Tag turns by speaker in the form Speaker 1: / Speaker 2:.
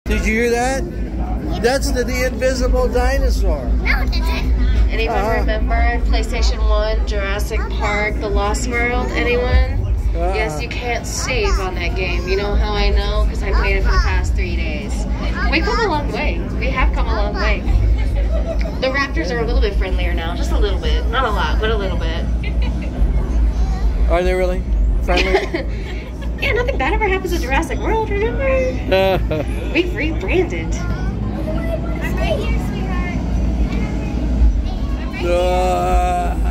Speaker 1: Did you hear that? That's the invisible dinosaur.
Speaker 2: Anyone remember PlayStation 1, Jurassic Park, The Lost World? Anyone? Yes, you can't save on that game. You know how I know? Because I played it for the past 3 days. We've come a long way. We have come a long way. The raptors are a little bit friendlier now. Just a little bit. Not a lot, but a little bit.
Speaker 1: Are they really friendly?
Speaker 2: Yeah, nothing bad ever happens in Jurassic World, remember? We've rebranded.
Speaker 3: I'm right here, sweetheart. I'm right here.